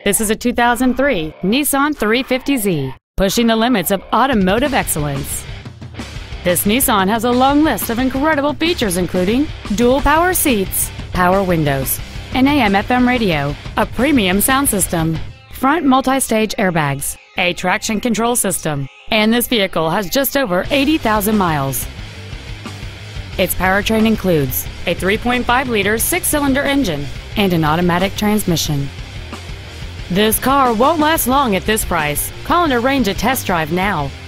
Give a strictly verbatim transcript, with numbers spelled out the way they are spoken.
This is a two thousand three Nissan three fifty Z, pushing the limits of automotive excellence. This Nissan has a long list of incredible features including dual power seats, power windows, an A M F M radio, a premium sound system, front multi-stage airbags, a traction control system, and this vehicle has just over eighty thousand miles. Its powertrain includes a three point five liter six-cylinder engine and an automatic transmission. This car won't last long at this price. Call and arrange a test drive now.